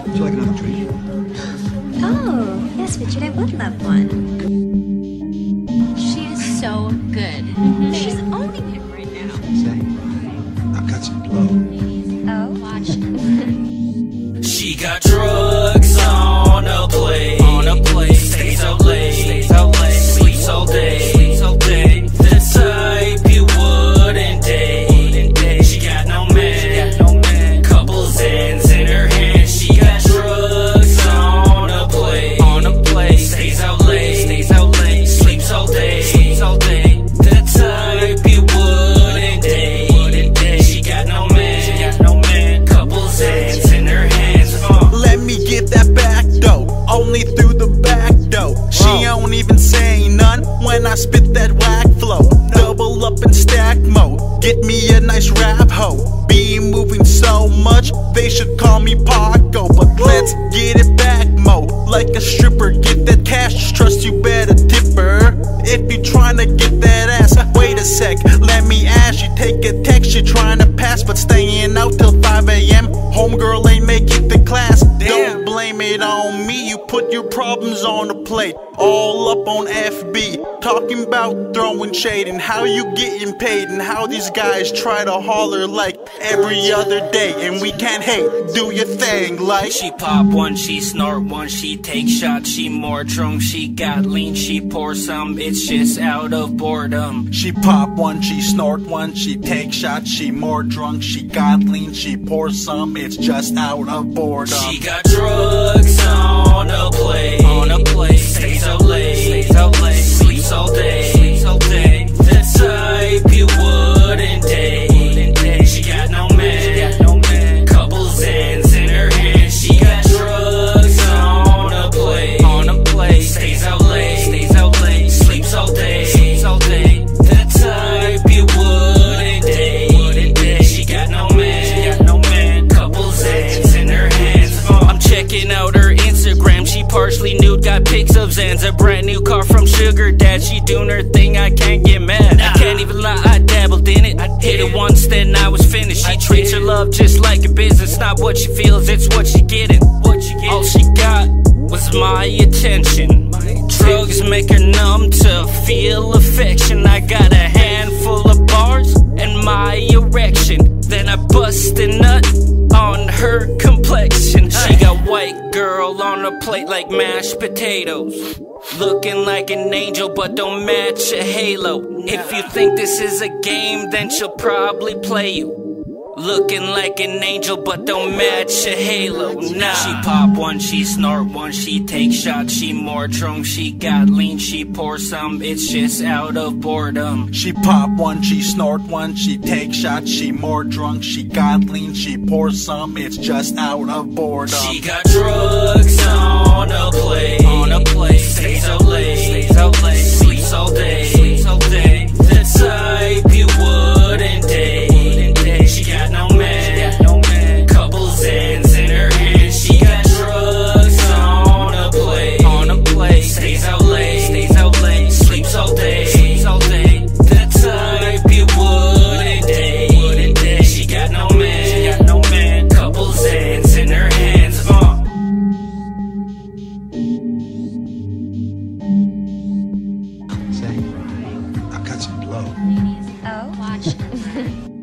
Would you like another drink? Oh, yes, Richard, I would love one. She is so good. She's owning it right now. Say, I've got some blow. Oh? Watch. She got drugs on a plate. Stays out late. Sleeps all day. The type you wouldn't date. She got no man. Couple Zans in her hand. She got drugs on a plate. Stays out late. Sleeps all day. The type you wouldn't date. She got no man. Couple Zans in her hands. Let me get that back though, only through the back though. She don't even say none when I spit that whack flow. Double up in stack mode, get me a nice rap hoe. Be moving so much, they should call me Paco. But let's get it back mo, like a stripper. Get that cash, just trust you better tip her. If you tryna get that ass, wait a sec, let me ask you. Take a text, you tryna pass, but staying out till 5 AM. Homegirl ain't make it to class. Don't blame it on me, you put your problems on the plate. All up on FB, talking about throwing shade and how you getting paid, and how these guys try to holler like every other day. And we can't hate, do your thing like. She pop one, she snort one, she take shots, she more drunk, she got lean, she pour some, it's just out of boredom. She pop one, she snort one, she take shots, she more drunk, she got lean, she pour some, it's just out of boredom. She got drugs on a plate. Stays out late. Sleeps all day. The type you wouldn't date. She got no man. Couple Zans in her hand. She got drugs on a plate. Stays out late. Sleeps all day. The type you wouldn't date. She got no man. Couple Zans in her hands. I'm checking out her Instagram. She partially nude, got pics of Zans. A brand new car from Sugar Dad. She doing her thing, I can't get mad. I can't even lie, I dabbled in it. Hit it once, then I was finished. She treats her love just like a business. Not what she feels, it's what she getting. All she got was my attention. Drugs make her numb to feel affection. I got a handful of bars and my erection. Then I bust a nut on her complexion. She got white girl on a plate like mashed potatoes. Looking like an angel but don't match a halo. If you think this is a game, then she'll probably play you. Looking like an angel but don't match a halo. Nah. She pop one, she snort one, she take shots, she more drunk, she got lean, she pour some, it's just out of boredom. She pop one, she snort one, she take shots, she more drunk, she got lean, she pour some, it's just out of boredom. She got drugs on a plate. Stays out late. Sleeps all day. The type you wouldn't date. She got no man. Couple Zans in her hand. She got drugs on a plate. Stays out late. Sleeps all day. The type you wouldn't date. She got no man. Couple Zans in her hands. Say, I've got some blow. Oh? Watch.